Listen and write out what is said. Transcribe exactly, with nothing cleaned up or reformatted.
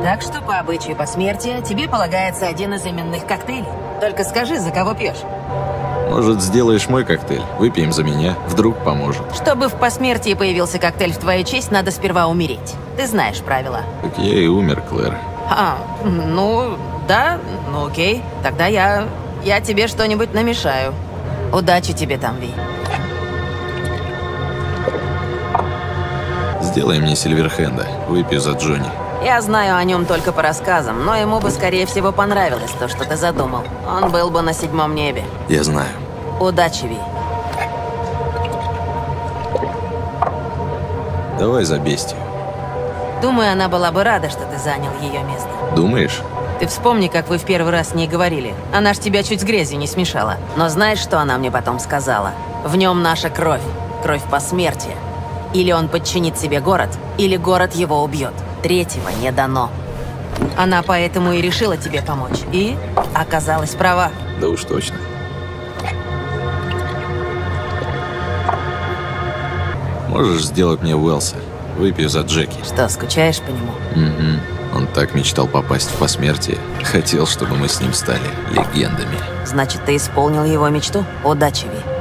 Так что по обычаю посмертия тебе полагается один из именных коктейлей. Только скажи, за кого пьешь? Может, сделаешь мой коктейль? Выпьем за меня. Вдруг поможет. Чтобы в посмертии появился коктейль в твою честь, надо сперва умереть. Ты знаешь правила. Так я и умер, Клэр. А, ну, да, ну окей. Тогда я... я тебе что-нибудь намешаю. Удачи тебе там, Ви. Сделай мне Сильверхенда. Выпью за Джонни. Я знаю о нем только по рассказам, но ему бы, скорее всего, понравилось то, что ты задумал. Он был бы на седьмом небе. Я знаю. Удачи, Ви. Давай за бестию. Думаю, она была бы рада, что ты занял ее место. Думаешь? Ты вспомни, как вы в первый раз с ней говорили. Она ж тебя чуть с грязью не смешала. Но знаешь, что она мне потом сказала? В нем наша кровь. Кровь посмертия. Или он подчинит себе город, или город его убьет. Третьего не дано. Она поэтому и решила тебе помочь. И оказалась права. Да уж точно. Можешь сделать мне Уэлса? Выпью за Джеки. Что, скучаешь по нему? Угу. Он так мечтал попасть в посмертие. Хотел, чтобы мы с ним стали легендами. Значит, ты исполнил его мечту? Удачи, Ви.